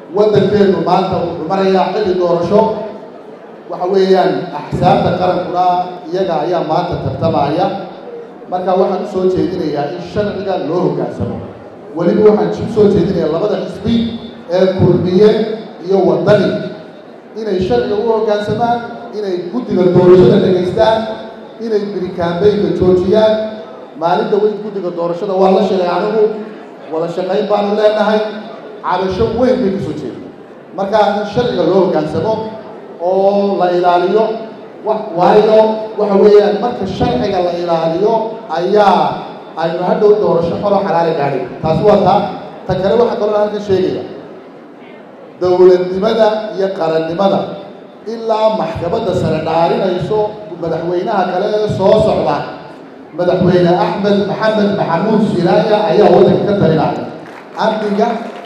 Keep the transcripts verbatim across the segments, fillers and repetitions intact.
waddankeenu maanta wuxuu marayaa xilli doorasho waxa weeyaan axsaabta qarankuna iyaga ayaa maanta tartamaya marka waxaan u soo jeedinayaa in sharciga loo hoggaansamo weliba waxaan u soo jeedinayaa labada xisbi ee kulmiye iyo waddani inay sharciga u hoggaansamaan inay guddiga doorashada dhegaystaan inay birikaambeynka joojiyaan maalinta weyn guddiga doorashada waa la sheegay anigu wada shaqayn baanu leenahay cabasho weyn bay ka soo jeeda marka in sharciga loo hoggaansamo oo la ilaaliyo waayo waxa weeyaan marka sharciga la ilaaliyo ayaa aynu hadhow doorasho xolo xalaali gaadhay taasi waa taa ta kale waxaa kaloo halka sheegaya dowladnimada iyo qarannimada ilaa maxkamadda sare dhaarinayso madaxweynaha kale ee soo socda madaxweyne axmed maxamed maxamuud silaaya ayaa waddanka ka talinaya amniga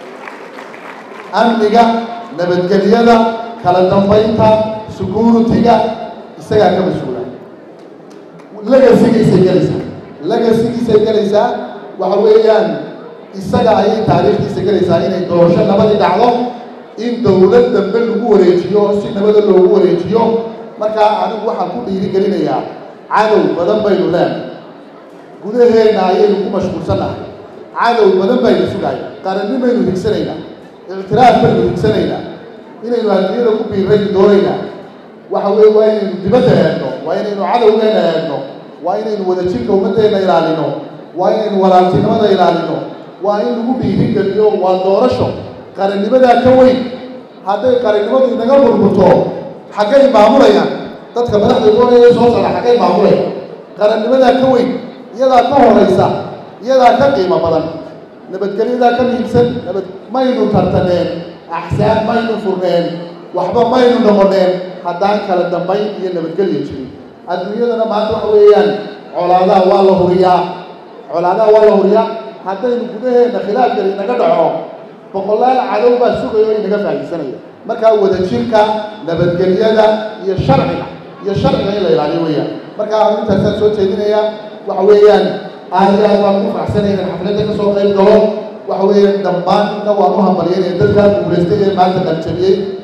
amniga nabadgelyada kala dambaynta security-ga isagaa ka mas-uula legasigiisay gelaysaa legasigiisay gelaysaa waxa weeyaan isaga ayay taariikhdiisa gelaysaa inay doorasho nabadii dhacdo in dowlad dambe lagu wareejiyo si nabada loogu wareejiyo markaa anigu waxaan ku dhiirigelinayaa cadow badan baynu leenahay gudaheenna ayaynu ku mashquulsannahay cadow badan baynu sugaya qarannimaynu higsanaynaa ictiraaf baynu higsanaynaa inaynu adduunyada ku biiraynu doonaynaa waxa weeye waa inaynu dibadda eegno waa inaynu cadowgeena eegno waa inaynu wadajirka ummaddeena ilaalino waa inaynu walaaltinimada ilaalino waa in lagu dhiirigeliyo waa doorasho qarannimadaa ka weyn hadday qarannimadu inaga burburto xaggay maamulayaan dadka madaxda doonaya soo socda xaggay maamulayaan qarannimadaa ka weyn iyadaa ka horaysa iyadaa ka qiimo badan nabadgelyadaa ka miibsan nabad maynu tartaneen axsaab maynu furneen waxba maynu noqoneen haddaan kala dambayn iyo nabadgelya jirin adduunyadana maanta waxa weeyaan colaadaha waa la huriyaa colaadaha waa la huriyaa haddaynu gudaheenna khilaaf yar inaga dhaco boqolaal cadow baa sugayo oo inaga faa'iidsanaya markaa wadajirka nabadgelyada iyo sharciga iyo sharciga in la ilaaliyo weeyaan markaa arrintaasaan soo jeedinayaa waxa weeyaan aad iyo aad baan ku faraxsanaya in xafladda ka soo qayb galo waxa weeyaan dhammaan inna waan u hambalyaynaya dadkaa guulaystay ee maanta qaljabiyey